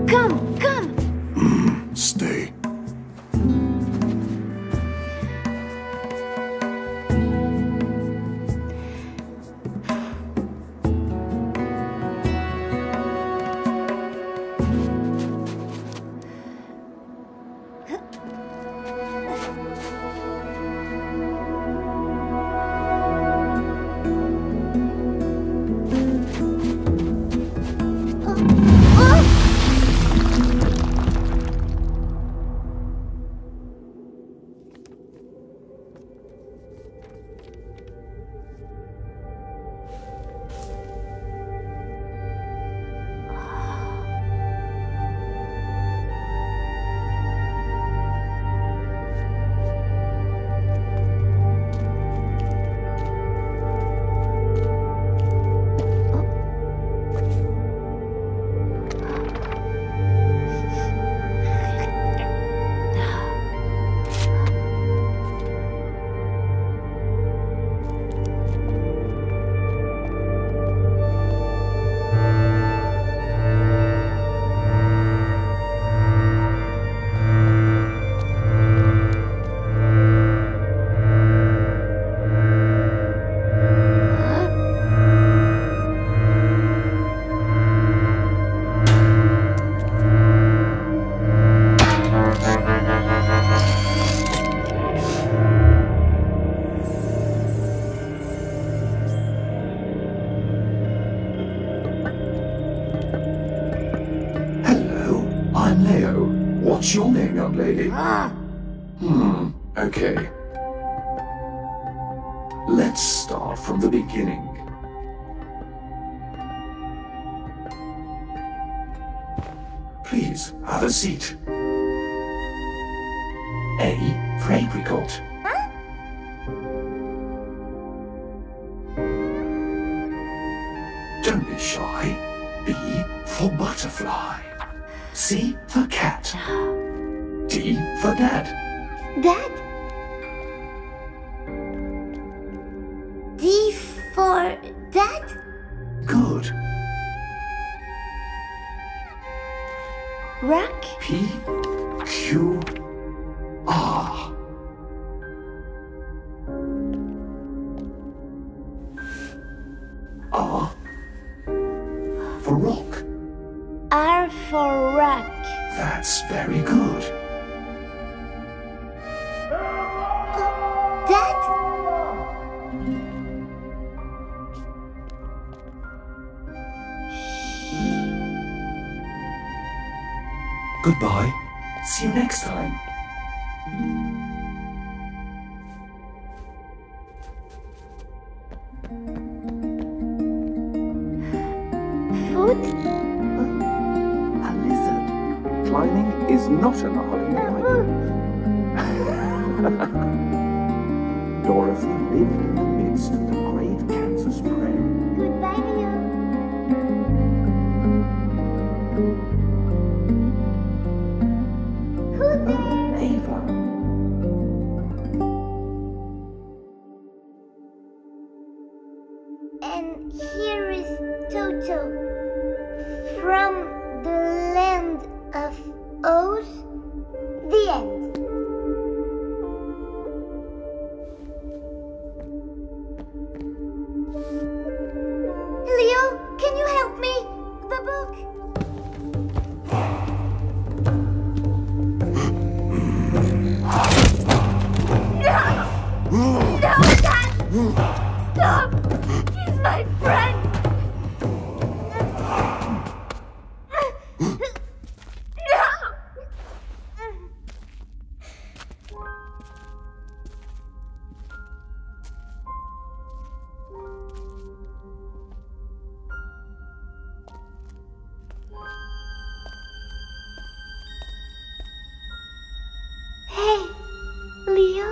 Come, come! Stay. What's your name, young lady? Okay. Let's start from the beginning. Please, have a seat. A for apricot. Don't be shy. B for butterfly. C for cat. D for dad. Dad? D for dad? Good. Rock? P, Q, R. R for rock. R for rock. That's very good. Dad? Goodbye. See you next time. Food? A lizard. Climbing is not allowed in the library. Dorothy lived in the midst of the great Kansas prairie. Goodbye, Leo. Who's there? Ava. And here is Toto from the land of Oz. The end. Leo, can you help me? The book. No, Dad! Stop! He's my friend! Hey, Leo?